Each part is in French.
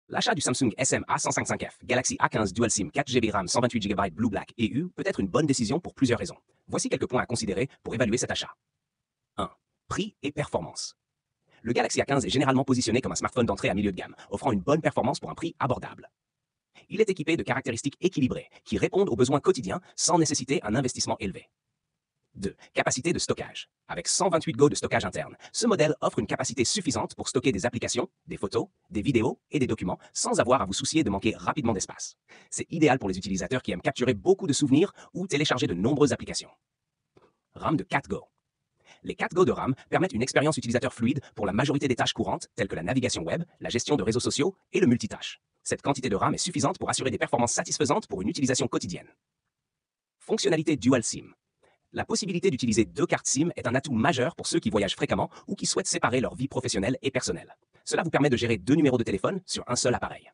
L'achat du Samsung SM-A155F Galaxy A15 Dual SIM 4GB RAM 128GB Blue Black EU peut être une bonne décision pour plusieurs raisons. Voici quelques points à considérer pour évaluer cet achat. 1. Prix et performance. Le Galaxy A15 est généralement positionné comme un smartphone d'entrée à milieu de gamme, offrant une bonne performance pour un prix abordable. Il est équipé de caractéristiques équilibrées qui répondent aux besoins quotidiens sans nécessiter un investissement élevé. 2. Capacité de stockage. Avec 128 Go de stockage interne, ce modèle offre une capacité suffisante pour stocker des applications, des photos, des vidéos et des documents sans avoir à vous soucier de manquer rapidement d'espace. C'est idéal pour les utilisateurs qui aiment capturer beaucoup de souvenirs ou télécharger de nombreuses applications. RAM de 4 Go. Les 4 Go de RAM permettent une expérience utilisateur fluide pour la majorité des tâches courantes telles que la navigation web, la gestion de réseaux sociaux et le multitâche. Cette quantité de RAM est suffisante pour assurer des performances satisfaisantes pour une utilisation quotidienne. Fonctionnalité Dual SIM. La possibilité d'utiliser deux cartes SIM est un atout majeur pour ceux qui voyagent fréquemment ou qui souhaitent séparer leur vie professionnelle et personnelle. Cela vous permet de gérer deux numéros de téléphone sur un seul appareil.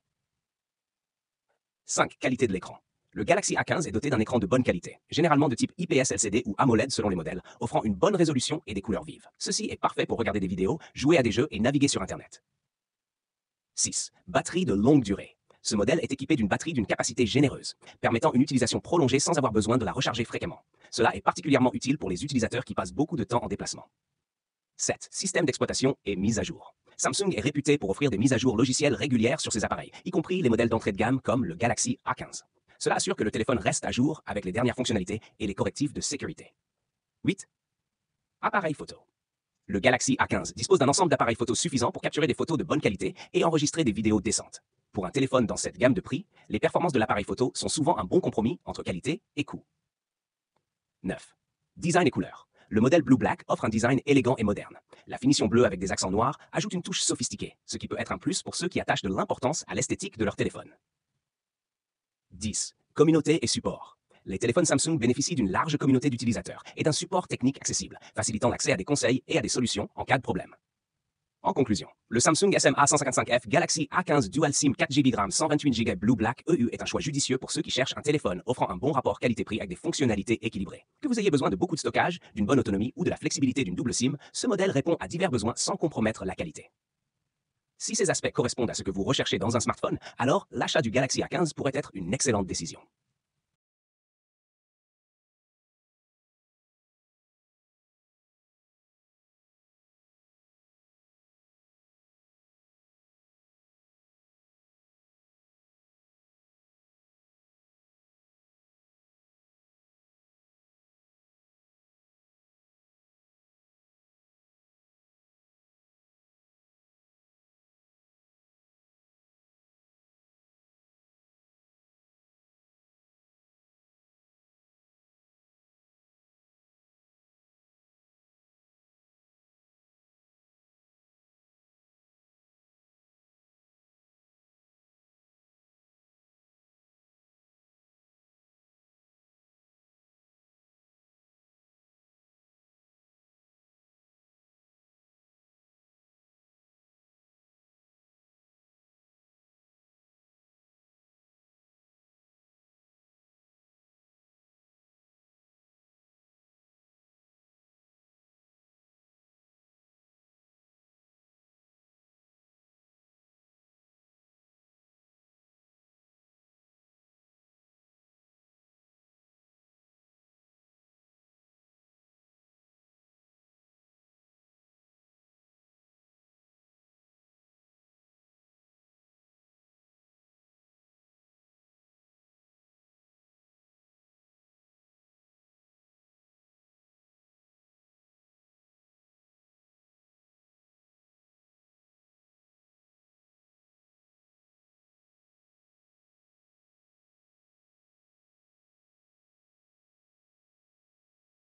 5. Qualité de l'écran. Le Galaxy A15 est doté d'un écran de bonne qualité, généralement de type IPS LCD ou AMOLED selon les modèles, offrant une bonne résolution et des couleurs vives. Ceci est parfait pour regarder des vidéos, jouer à des jeux et naviguer sur Internet. 6. Batterie de longue durée. Ce modèle est équipé d'une batterie d'une capacité généreuse, permettant une utilisation prolongée sans avoir besoin de la recharger fréquemment. Cela est particulièrement utile pour les utilisateurs qui passent beaucoup de temps en déplacement. 7. Système d'exploitation et mise à jour. Samsung est réputé pour offrir des mises à jour logicielles régulières sur ses appareils, y compris les modèles d'entrée de gamme comme le Galaxy A15. Cela assure que le téléphone reste à jour avec les dernières fonctionnalités et les correctifs de sécurité. 8. Appareil photo. Le Galaxy A15 dispose d'un ensemble d'appareils photo suffisant pour capturer des photos de bonne qualité et enregistrer des vidéos décentes. Pour un téléphone dans cette gamme de prix, les performances de l'appareil photo sont souvent un bon compromis entre qualité et coût. 9. Design et couleur. Le modèle Blue Black offre un design élégant et moderne. La finition bleue avec des accents noirs ajoute une touche sophistiquée, ce qui peut être un plus pour ceux qui attachent de l'importance à l'esthétique de leur téléphone. 10. Communauté et support. Les téléphones Samsung bénéficient d'une large communauté d'utilisateurs et d'un support technique accessible, facilitant l'accès à des conseils et à des solutions en cas de problème. En conclusion, le Samsung SM-A155F Galaxy A15 Dual SIM 4GB RAM 128Go Blue Black EU est un choix judicieux pour ceux qui cherchent un téléphone offrant un bon rapport qualité-prix avec des fonctionnalités équilibrées. Que vous ayez besoin de beaucoup de stockage, d'une bonne autonomie ou de la flexibilité d'une double SIM, ce modèle répond à divers besoins sans compromettre la qualité. Si ces aspects correspondent à ce que vous recherchez dans un smartphone, alors l'achat du Galaxy A15 pourrait être une excellente décision.